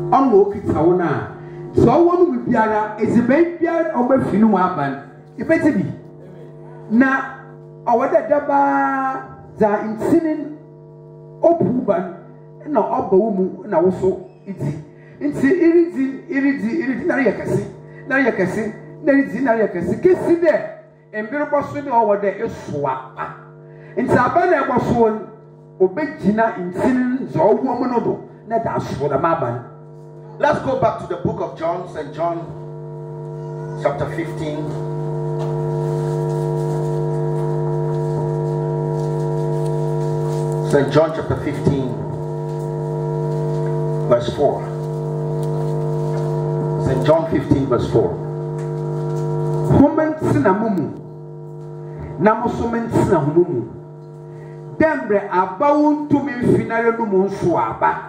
on Okitawona. So one will be a baby over Finuaban. If it's be now, our daba za in sinning Opuban, no Obumu, and also it's Nariakasi, Nariakasi, kissing there, and Biraboswin over there is swap. In Sabana was one, Obegina in sin, so woman, let us for the Maban. Let's go back to the book of John, St. John, chapter 15. St. John, chapter 15, verse 4. St. John 15, verse 4. Humantina mumu, Namosumentina mumu. Dembre abawun to me finale no monsuaba.